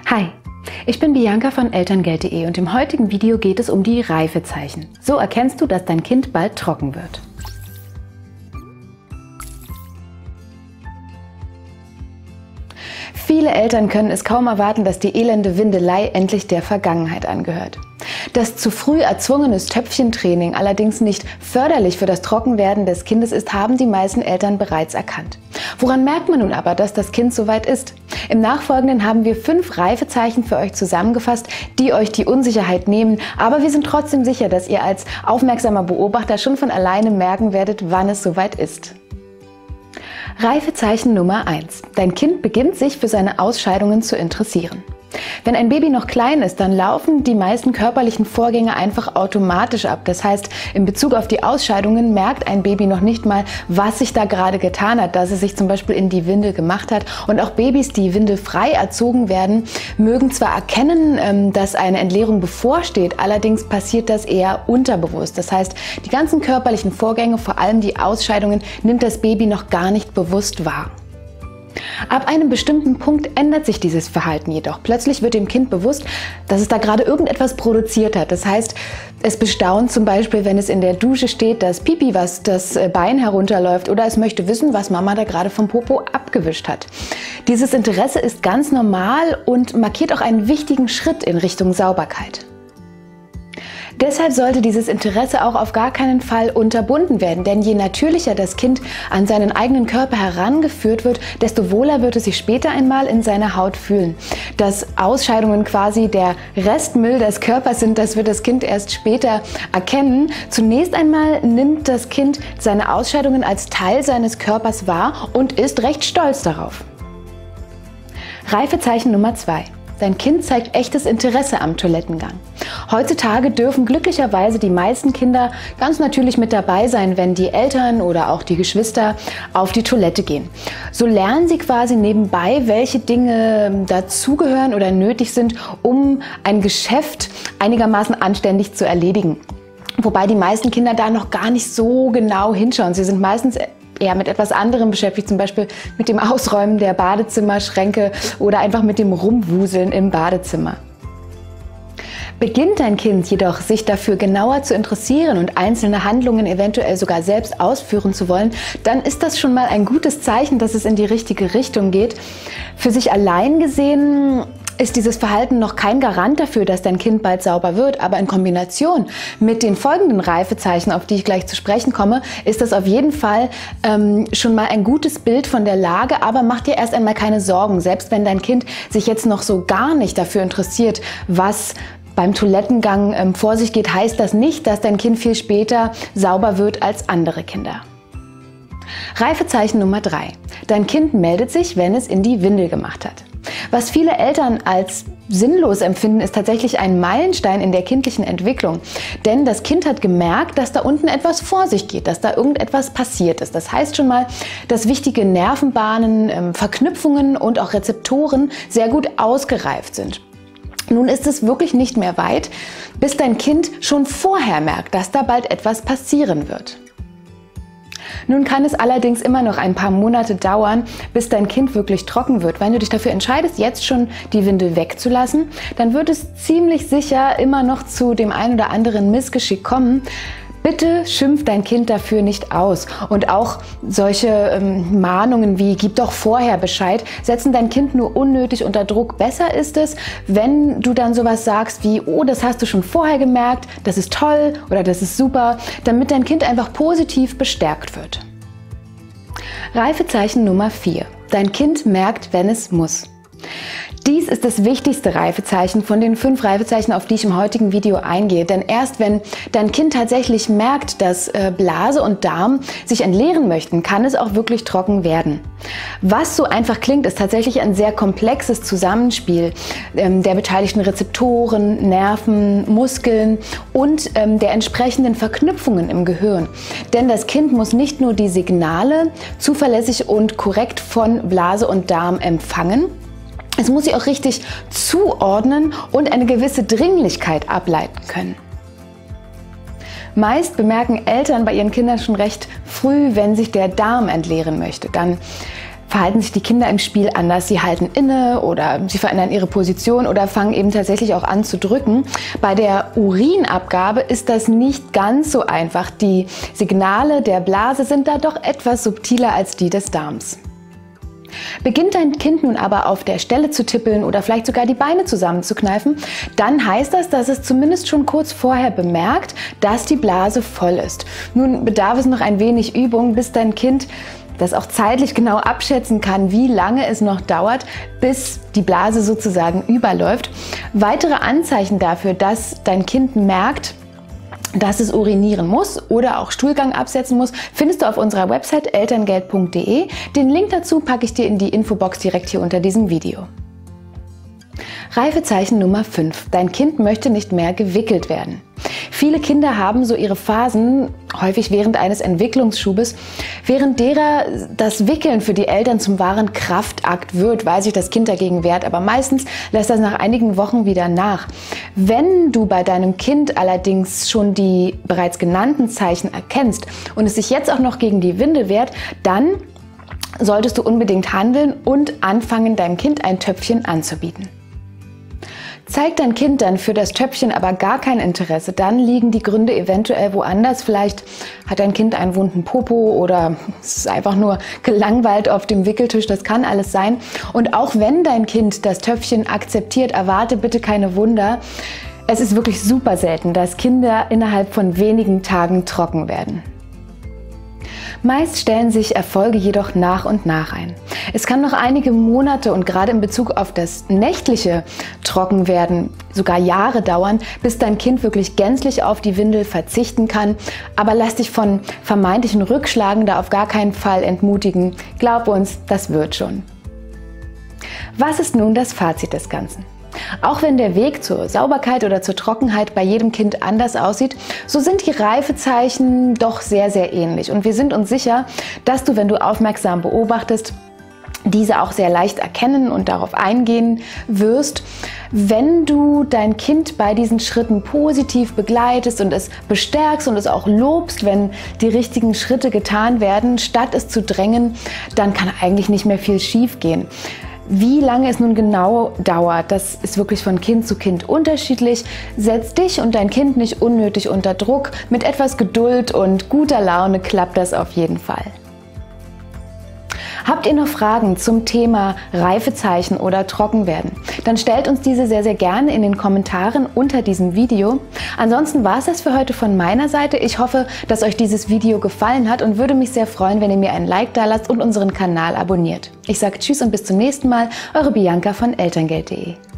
Hi, ich bin Bianca von Elterngeld.de und im heutigen Video geht es um die Reifezeichen. So erkennst du, dass dein Kind bald trocken wird. Viele Eltern können es kaum erwarten, dass die elende Windelei endlich der Vergangenheit angehört. Dass zu früh erzwungenes Töpfchentraining allerdings nicht förderlich für das Trockenwerden des Kindes ist, haben die meisten Eltern bereits erkannt. Woran merkt man nun aber, dass das Kind soweit ist? Im Nachfolgenden haben wir 5 Reifezeichen für euch zusammengefasst, die euch die Unsicherheit nehmen, aber wir sind trotzdem sicher, dass ihr als aufmerksamer Beobachter schon von alleine merken werdet, wann es soweit ist. Reifezeichen Nummer 1. Dein Kind beginnt sich für seine Ausscheidungen zu interessieren. Wenn ein Baby noch klein ist, dann laufen die meisten körperlichen Vorgänge einfach automatisch ab. Das heißt, in Bezug auf die Ausscheidungen merkt ein Baby noch nicht mal, was sich da gerade getan hat, dass es sich zum Beispiel in die Windel gemacht hat. Und auch Babys, die windelfrei erzogen werden, mögen zwar erkennen, dass eine Entleerung bevorsteht, allerdings passiert das eher unterbewusst. Das heißt, die ganzen körperlichen Vorgänge, vor allem die Ausscheidungen, nimmt das Baby noch gar nicht bewusst wahr. Ab einem bestimmten Punkt ändert sich dieses Verhalten jedoch. Plötzlich wird dem Kind bewusst, dass es da gerade irgendetwas produziert hat. Das heißt, es bestaunt zum Beispiel, wenn es in der Dusche steht, dass Pipi was das Bein herunterläuft, oder es möchte wissen, was Mama da gerade vom Popo abgewischt hat. Dieses Interesse ist ganz normal und markiert auch einen wichtigen Schritt in Richtung Sauberkeit. Deshalb sollte dieses Interesse auch auf gar keinen Fall unterbunden werden, denn je natürlicher das Kind an seinen eigenen Körper herangeführt wird, desto wohler wird es sich später einmal in seiner Haut fühlen. Dass Ausscheidungen quasi der Restmüll des Körpers sind, das wird das Kind erst später erkennen. Zunächst einmal nimmt das Kind seine Ausscheidungen als Teil seines Körpers wahr und ist recht stolz darauf. Reifezeichen Nummer 2. Dein Kind zeigt echtes Interesse am Toilettengang. Heutzutage dürfen glücklicherweise die meisten Kinder ganz natürlich mit dabei sein, wenn die Eltern oder auch die Geschwister auf die Toilette gehen. So lernen sie quasi nebenbei, welche Dinge dazugehören oder nötig sind, um ein Geschäft einigermaßen anständig zu erledigen. Wobei die meisten Kinder da noch gar nicht so genau hinschauen. Sie sind meistens eher mit etwas anderem beschäftigt, zum Beispiel mit dem Ausräumen der Badezimmerschränke oder einfach mit dem Rumwuseln im Badezimmer. Beginnt dein Kind jedoch, sich dafür genauer zu interessieren und einzelne Handlungen eventuell sogar selbst ausführen zu wollen, dann ist das schon mal ein gutes Zeichen, dass es in die richtige Richtung geht. Für sich allein gesehen ist dieses Verhalten noch kein Garant dafür, dass dein Kind bald sauber wird, aber in Kombination mit den folgenden Reifezeichen, auf die ich gleich zu sprechen komme, ist das auf jeden Fall schon mal ein gutes Bild von der Lage, aber mach dir erst einmal keine Sorgen, selbst wenn dein Kind sich jetzt noch so gar nicht dafür interessiert, was beim Toilettengang vor sich geht, heißt das nicht, dass dein Kind viel später sauber wird als andere Kinder. Reifezeichen Nummer 3. Dein Kind meldet sich, wenn es in die Windel gemacht hat. Was viele Eltern als sinnlos empfinden, ist tatsächlich ein Meilenstein in der kindlichen Entwicklung. Denn das Kind hat gemerkt, dass da unten etwas vor sich geht, dass da irgendetwas passiert ist. Das heißt schon mal, dass wichtige Nervenbahnen, Verknüpfungen und auch Rezeptoren sehr gut ausgereift sind. Nun ist es wirklich nicht mehr weit, bis dein Kind schon vorher merkt, dass da bald etwas passieren wird. Nun kann es allerdings immer noch ein paar Monate dauern, bis dein Kind wirklich trocken wird. Wenn du dich dafür entscheidest, jetzt schon die Windel wegzulassen, dann wird es ziemlich sicher immer noch zu dem ein oder anderen Missgeschick kommen. Bitte schimpf dein Kind dafür nicht aus. Und auch solche Mahnungen wie "Gib doch vorher Bescheid" setzen dein Kind nur unnötig unter Druck. Besser ist es, wenn du dann sowas sagst wie "Oh, das hast du schon vorher gemerkt, das ist toll" oder "Das ist super", damit dein Kind einfach positiv bestärkt wird. Reifezeichen Nummer 4. Dein Kind merkt, wenn es muss. Dies ist das wichtigste Reifezeichen von den 5 Reifezeichen, auf die ich im heutigen Video eingehe. Denn erst wenn dein Kind tatsächlich merkt, dass Blase und Darm sich entleeren möchten, kann es auch wirklich trocken werden. Was so einfach klingt, ist tatsächlich ein sehr komplexes Zusammenspiel der beteiligten Rezeptoren, Nerven, Muskeln und der entsprechenden Verknüpfungen im Gehirn. Denn das Kind muss nicht nur die Signale zuverlässig und korrekt von Blase und Darm empfangen, es muss sie auch richtig zuordnen und eine gewisse Dringlichkeit ableiten können. Meist bemerken Eltern bei ihren Kindern schon recht früh, wenn sich der Darm entleeren möchte. Dann verhalten sich die Kinder im Spiel anders. Sie halten inne oder sie verändern ihre Position oder fangen eben tatsächlich auch an zu drücken. Bei der Urinabgabe ist das nicht ganz so einfach. Die Signale der Blase sind da doch etwas subtiler als die des Darms. Beginnt dein Kind nun aber auf der Stelle zu tippeln oder vielleicht sogar die Beine zusammenzukneifen, dann heißt das, dass es zumindest schon kurz vorher bemerkt, dass die Blase voll ist. Nun bedarf es noch ein wenig Übung, bis dein Kind das auch zeitlich genau abschätzen kann, wie lange es noch dauert, bis die Blase sozusagen überläuft. Weitere Anzeichen dafür, dass dein Kind merkt, dass es urinieren muss oder auch Stuhlgang absetzen muss, findest du auf unserer Website elterngeld.de. Den Link dazu packe ich dir in die Infobox direkt hier unter diesem Video. Reifezeichen Nummer 5. Dein Kind möchte nicht mehr gewickelt werden. Viele Kinder haben so ihre Phasen, häufig während eines Entwicklungsschubes, während derer das Wickeln für die Eltern zum wahren Kraftakt wird, weil sich das Kind dagegen wehrt. Aber meistens lässt das nach einigen Wochen wieder nach. Wenn du bei deinem Kind allerdings schon die bereits genannten Zeichen erkennst und es sich jetzt auch noch gegen die Windel wehrt, dann solltest du unbedingt handeln und anfangen, deinem Kind ein Töpfchen anzubieten. Zeigt dein Kind dann für das Töpfchen aber gar kein Interesse, dann liegen die Gründe eventuell woanders. Vielleicht hat dein Kind einen wunden Popo oder es ist einfach nur gelangweilt auf dem Wickeltisch, das kann alles sein. Und auch wenn dein Kind das Töpfchen akzeptiert, erwarte bitte keine Wunder. Es ist wirklich super selten, dass Kinder innerhalb von wenigen Tagen trocken werden. Meist stellen sich Erfolge jedoch nach und nach ein. Es kann noch einige Monate und gerade in Bezug auf das nächtliche Trockenwerden sogar Jahre dauern, bis dein Kind wirklich gänzlich auf die Windel verzichten kann. Aber lass dich von vermeintlichen Rückschlagen da auf gar keinen Fall entmutigen. Glaub uns, das wird schon. Was ist nun das Fazit des Ganzen? Auch wenn der Weg zur Sauberkeit oder zur Trockenheit bei jedem Kind anders aussieht, so sind die Reifezeichen doch sehr, sehr ähnlich. Und wir sind uns sicher, dass du, wenn du aufmerksam beobachtest, diese auch sehr leicht erkennen und darauf eingehen wirst. Wenn du dein Kind bei diesen Schritten positiv begleitest und es bestärkst und es auch lobst, wenn die richtigen Schritte getan werden, statt es zu drängen, dann kann eigentlich nicht mehr viel schief gehen. Wie lange es nun genau dauert, das ist wirklich von Kind zu Kind unterschiedlich. Setz dich und dein Kind nicht unnötig unter Druck. Mit etwas Geduld und guter Laune klappt das auf jeden Fall. Habt ihr noch Fragen zum Thema Reifezeichen oder Trockenwerden? Dann stellt uns diese sehr, sehr gerne in den Kommentaren unter diesem Video. Ansonsten war es das für heute von meiner Seite. Ich hoffe, dass euch dieses Video gefallen hat und würde mich sehr freuen, wenn ihr mir ein Like da lasst und unseren Kanal abonniert. Ich sage Tschüss und bis zum nächsten Mal, eure Bianca von elterngeld.de.